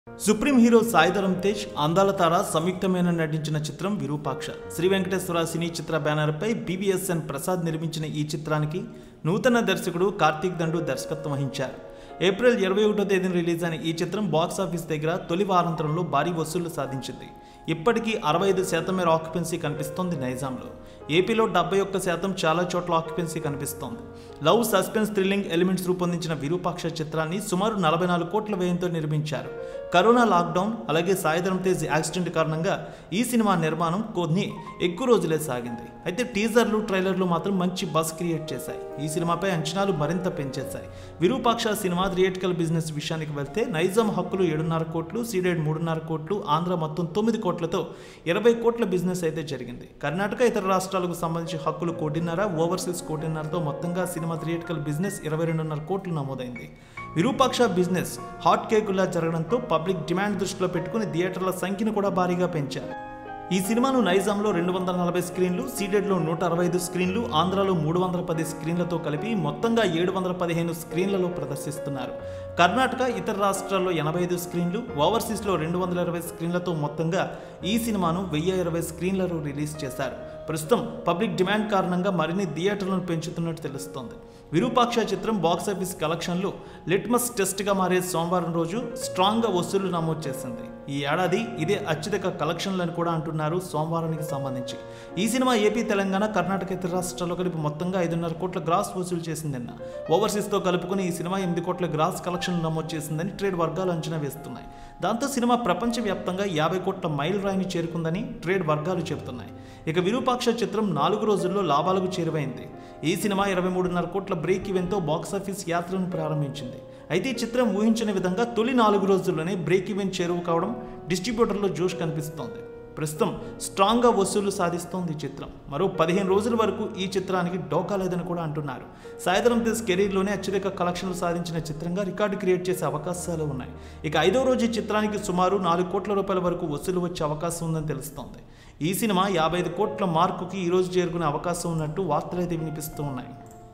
Supreme hero Sai Dharam Tej అందాల తార సంయుక్తమైన నటించిన చిత్రం విరూపాక్ష శ్రీ వెంకటేశ్వర సినీ చిత్ర బ్యానర్ పై BVSN ప్రసాద్ నిర్మించిన ఈ చిత్రానికి నూతన దర్శకుడు కార్తీక్ దండు దర్శకత్వం వహించారు. ఏప్రిల్ 21వ తేదీన రిలీజ్ అయిన ఈ చిత్రం బాక్స్ ఆఫీస్ దగ్గర తొలి వారాంతంలో భారీ వసూళ్లు సాధించింది. ఇప్పటికీ 65% మేర ఆక్యుపెన్సీ కనిపిస్తోంది నైజాంలో. ఏపీలో 71% చాలా చోట్ల ఆక్యుపెన్సీ కనిపిస్తోంది. లవ్, సస్పెన్స్, థ్రిల్లింగ్ ఎలిమెంట్స్ రూపొందించిన విరూపాక్ష చిత్రాన్ని సుమారు 44 కోట్ల వ్యయంతో నిర్మించారు. కరోనా లాక్డౌన్ అలాగే సాయి ధరమ్ తేజ్ యాక్సిడెంట్ కారణంగా ఈ సినిమా నిర్మాణం కొన్ని ఎక్కువ రోజులే సాగింది. అయితే టీజర్లు, ట్రైలర్లు మాత్రం మంచి బజ్ క్రియేట్ చేశాయి. ఈ సినిమాపై అంచనాలు మరింత పెంచేశాయి. విరూపాక్ష సినిమా థియేట్రికల్ బిజినెస్ విషయానికి వెళ్తే నైజాం హక్కులు 7.5 కోట్లు, సీడెడ్ 3.5 కోట్లు, ఆంధ్ర మొత్తం 9 కోట్లతో 20 కోట్ల బిజినెస్ అయితే జరిగింది. కర్ణాటక, ఇతర రాష్ట్రాలకు సంబంధించి హక్కులు 1.5 కోటి, ఓవర్సీస్ 1.5 కోటితో మొత్తంగా సినిమా థియేట్రికల్ బిజినెస్ 22.5 కోట్లు నమోదైంది. విరూపాక్ష బిజినెస్ హాట్ కేకులా జరగడంతో పబ్లిక్ డిమాండ్ దృష్టిలో పెట్టుకుని థియేటర్ల సంఖ్యను కూడా భారీగా పెంచారు. ఈ సినిమాను నైజాంలో 240 స్క్రీన్లు, సీడెడ్లో 165 స్క్రీన్లు, ఆంధ్రాలో 310 స్క్రీన్లతో కలిపి మొత్తంగా 715 స్క్రీన్లలో ప్రదర్శిస్తున్నారు. కర్ణాటక, ఇతర రాష్ట్రాల్లో 85 స్క్రీన్లు, ఓవర్సీస్లో 220 స్క్రీన్లతో మొత్తంగా ఈ సినిమాను 1020 స్క్రీన్లలో రిలీజ్ చేశారు. ప్రస్తుతం పబ్లిక్ డిమాండ్ కారణంగా మరిన్ని థియేటర్లను పెంచుతున్నట్టు తెలుస్తోంది. విరూపాక్ష చిత్రం బాక్సాఫీస్ కలెక్షన్లు లిట్మస్ టెస్ట్గా మారే సోమవారం రోజు స్ట్రాంగ్గా వసూళ్లు నమోదు చేసింది. ఈ ఏడాది ఇదే అత్యధిక కలెక్షన్లను కూడా అంటున్నారు సోమవారానికి సంబంధించి. ఈ సినిమా ఏపీ, తెలంగాణ, కర్ణాటక, ఇతర రాష్ట్రాల్లో కలిపి మొత్తంగా 5.5 కోట్ల గ్రాస్ వసూలు చేసిందన్న. ఓవర్సీస్తో కలుపుకుని ఈ సినిమా 8 కోట్ల గ్రాస్ కలెక్షన్లు నమోదు చేసిందని ట్రేడ్ వర్గాలు అంచనా వేస్తున్నాయి. దాంతో సినిమా ప్రపంచవ్యాప్తంగా 50 కోట్ల మైల్ రాయిని చేరుకుందని ట్రేడ్ వర్గాలు చెబుతున్నాయి. ఇక విరూపాక్ష చిత్రం 4 రోజుల్లో లాభాలకు చేరువైంది. ఈ సినిమా 23.5 కోట్ల బ్రేక్ ఈవెన్తో బాక్సాఫీస్ యాత్రను ప్రారంభించింది. అయితే ఈ చిత్రం ఊహించిన విధంగా తొలి 4 రోజుల్లోనే బ్రేక్ ఈవెన్ చేరువ కావడం డిస్ట్రిబ్యూటర్లో జోష్ కనిపిస్తోంది. ప్రస్తుతం స్ట్రాంగ్గా వసూళ్లు సాధిస్తోంది ఈ చిత్రం. మరో 15 రోజుల వరకు ఈ చిత్రానికి డోకా లేదని కూడా అంటున్నారు. సాయి ధరమ్ తేజ్ కెరీర్లోనే అత్యధిక కలెక్షన్లు సాధించిన చిత్రంగా రికార్డు క్రియేట్ చేసే అవకాశాలు ఉన్నాయి. ఇక 5వ రోజు ఈ చిత్రానికి సుమారు 4 కోట్ల రూపాయల వరకు వసూలు వచ్చే అవకాశం ఉందని తెలుస్తోంది. ఈ సినిమా 55 కోట్ల మార్కుకి ఈరోజు చేరుకునే అవకాశం ఉన్నట్టు వార్తలైతే వినిపిస్తూ ఉన్నాయి.